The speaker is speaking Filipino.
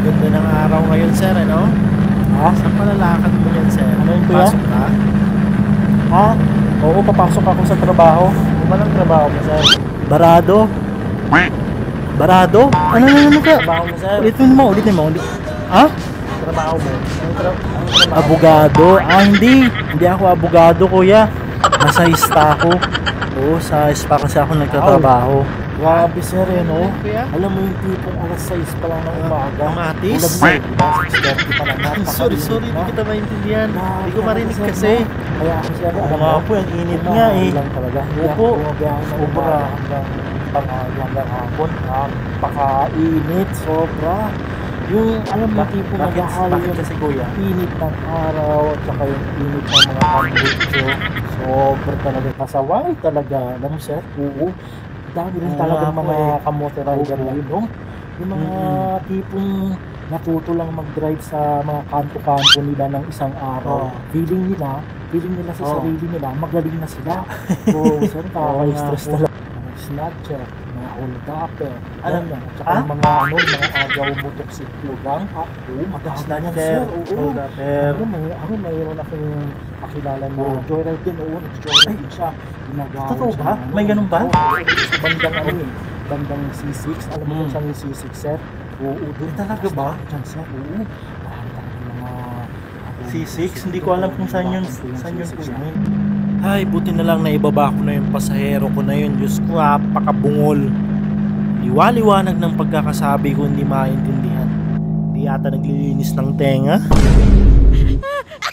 Ganda ng araw ngayon, sir, ano? Ha? Saan palalakad mo yan, sir? Ano yun, kuya? Pasok ka? Ha? Oo, papasok ako sa trabaho. Ano lang trabaho mo, sir? Barado? Barado? Ano ka? Trabaho mo, sir? Ulitin mo. Ha? Trabaho mo? Anong trabaho? Abogado? Hindi ako abogado, kuya. Nasa spa ako. Oo, sa spa kasi ako nagtatrabaho. Grabe, sir, no? Kuya? Alam mo yung tipong alas 6 pa lang ng umaga. Kamatis? Alam mo, diba? 6:30 pa lang. Sorry, hindi kita maintindihan. Hindi ko marinig sir, kasi. no? Kaya ako, sir, Oo alam nga mo, po, ang init nga eh. lang talaga. Opo. Bumabiyahe ng umaga hanggang tanghali hanggang hapon. Napakainit, sobra. Yung, alam mo, tipong naghahalo Bakit yung kasi, kuya? init ng araw at saka yung init ng mga tambutso. Sobra talaga. Pasaway talaga. Alam mo, sir? Oo. Dami rin Oo talaga nga po mga eh. kamote rider Oo. na yun, no? Yung mga tipong natuto lang mag-drive sa mga kanto-kanto nila ng isang araw. Oo. Feeling nila sa Oo. sarili nila, magaling na sila. So, sir, nakaka-stress Oo nga po. talaga. Mga snatcher, mga hold-upper, Alam yan, at saka ha? yung mga mga agaw motosiklo gang. Oo, madami yan, Snatcher, sir. Oo. hold-upper. Mayroon akong kakilala na Oo. joyride din. Oo, nag-joyride din siya. Ginagawa Totoo siya ba? ng May ganun ba? Oo, sa bandang bandang C6. Alam mo kung saan yung C6, sir? Oo, doon. Talaga ba? Diyan, sir. Oo. Marami talagang mga C6? Hindi ko alam kung saan yun po C6, yun. Ay, buti na lang na ibaba ko na yung pasahero ko na yun. Diyos ko, napakabungol. Liwaliwanag ng pagkakasabi ko, hindi maintindihan. Hindi yata naglilinis ng tenga.